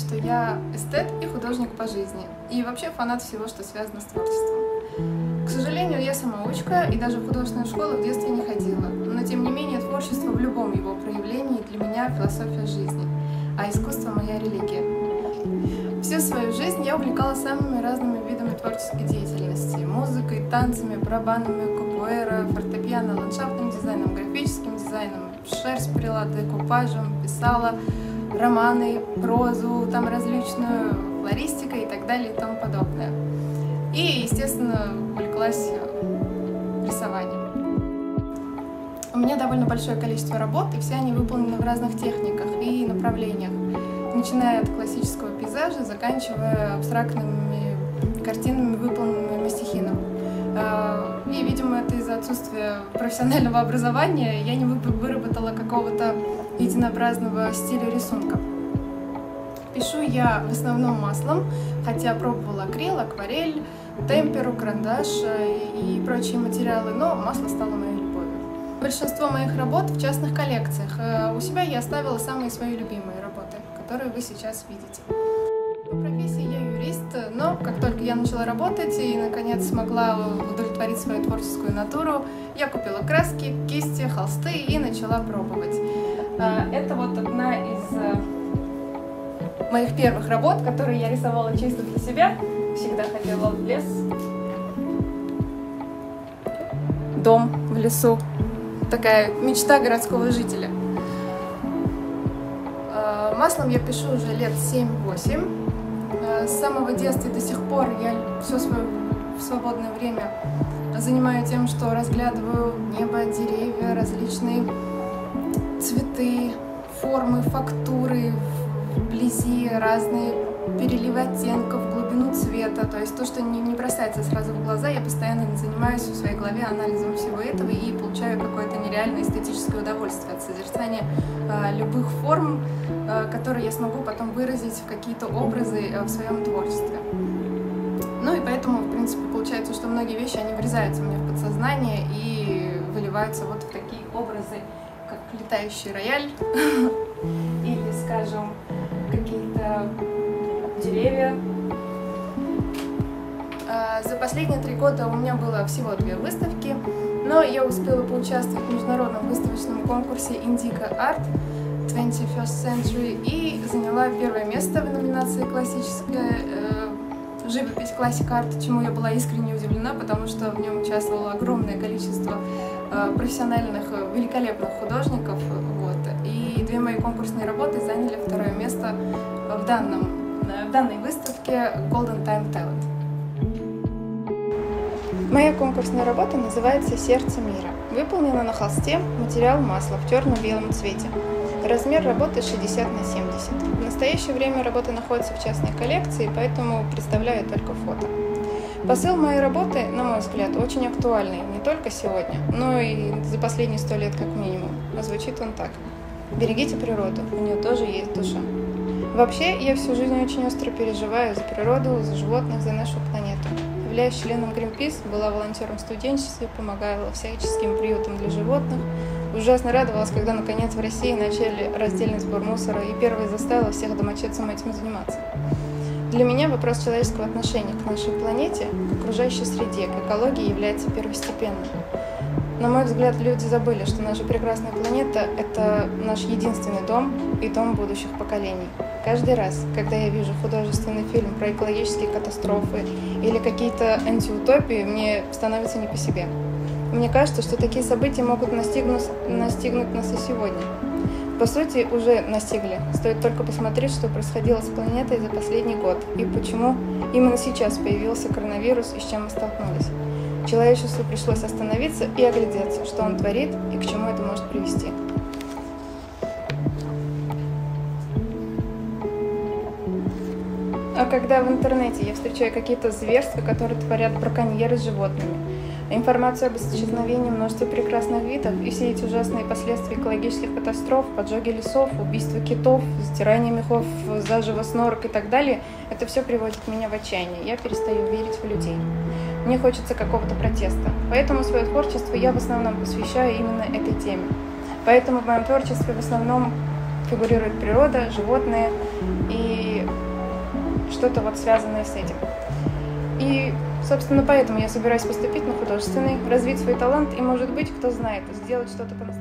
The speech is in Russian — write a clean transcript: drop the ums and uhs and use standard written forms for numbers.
что я эстет и художник по жизни, и вообще фанат всего, что связано с творчеством. К сожалению, я самоучка и даже в художественную школу в детстве не ходила, но тем не менее творчество в любом его проявлении для меня философия жизни, а искусство моя религия. Всю свою жизнь я увлекалась самыми разными видами творческой деятельности: музыкой, танцами, барабанами, капуэра, фортепиано, ландшафтным дизайном, графическим дизайном, шерсть прила декупажем, писала романы, прозу, там различную флористикой и так далее и тому подобное. И, естественно, увлеклась рисованием. У меня довольно большое количество работ, и все они выполнены в разных техниках и направлениях, начиная от классического пейзажа, заканчивая абстрактными картинами, выполненными мастихином. И, видимо, это из-за отсутствия профессионального образования я не выработала какого-то единообразного стиля рисунка. Пишу я в основном маслом, хотя пробовала акрил, акварель, темперу, карандаш и прочие материалы, но масло стало моей любовью. Большинство моих работ в частных коллекциях. У себя я оставила самые свои любимые работы, которые вы сейчас видите. По профессии я юрист, но как только я начала работать и, наконец, смогла удовлетворить свою творческую натуру, я купила краски, кисти, холсты и начала пробовать. Это вот одна из моих первых работ, которые я рисовала чисто для себя. Всегда хотела в лес. Дом в лесу. Такая мечта городского жителя. Маслом я пишу уже лет 7-8. С самого детства до сих пор я все свое свободное время занимаю тем, что разглядываю небо, деревья, различные цветы, формы, фактуры, вблизи разные переливы оттенков, глубину цвета. То есть то, что не бросается сразу в глаза, я постоянно занимаюсь в своей голове анализом всего этого и получаю какое-то нереальное эстетическое удовольствие от созерцания любых форм, которые я смогу потом выразить в какие-то образы в своем творчестве. Ну и поэтому, в принципе, получается, что многие вещи, они врезаются мне в подсознание и выливаются вот в такие образы, как летающий рояль или, скажем, какие-то деревья. За последние 3 года у меня было всего 2 выставки, но я успела поучаствовать в международном выставочном конкурсе Indica Art 21st Century и заняла 1-е место в номинации «Классическая живопись Classic Art», чему я была искренне удивлена, потому что в нем участвовало огромное количество профессиональных, великолепных художников. Вот. И 2 мои конкурсные работы заняли 2-е место в данной выставке Golden Time Talent. Моя конкурсная работа называется «Сердце мира». Выполнена на холсте, материал масло в черно-белом цвете. Размер работы 60 на 70. В настоящее время работа находится в частной коллекции, поэтому представляю только фото. Посыл моей работы, на мой взгляд, очень актуальный не только сегодня, но и за последние 100 лет как минимум. А звучит он так: берегите природу, у нее тоже есть душа. Вообще, я всю жизнь очень остро переживаю за природу, за животных, за нашу планету. Являясь членом Greenpeace, была волонтером в студенчестве, помогала всяческим приютам для животных. Ужасно радовалась, когда наконец в России начали раздельный сбор мусора, и первой заставила всех домочадцам этим заниматься. Для меня вопрос человеческого отношения к нашей планете, к окружающей среде, к экологии является первостепенным. На мой взгляд, люди забыли, что наша прекрасная планета – это наш единственный дом и дом будущих поколений. Каждый раз, когда я вижу художественный фильм про экологические катастрофы или какие-то антиутопии, мне становится не по себе. Мне кажется, что такие события могут настигнуть нас и сегодня. По сути, уже настигли. Стоит только посмотреть, что происходило с планетой за последний год и почему именно сейчас появился коронавирус и с чем мы столкнулись. Человечеству пришлось остановиться и оглядеться, что он творит и к чему это может привести. А когда в интернете я встречаю какие-то зверства, которые творят браконьеры с животными, информацию об исчезновении множества прекрасных видов и все эти ужасные последствия экологических катастроф, поджоги лесов, убийства китов, стирание мехов заживо с норок и так далее, это все приводит меня в отчаяние. Я перестаю верить в людей. Мне хочется какого-то протеста. Поэтому свое творчество я в основном посвящаю именно этой теме. Поэтому в моем творчестве в основном фигурирует природа, животные и что-то вот связанное с этим. И, собственно, поэтому я собираюсь поступить на художественный, развить свой талант и, может быть, кто знает, сделать что-то по-настоящему.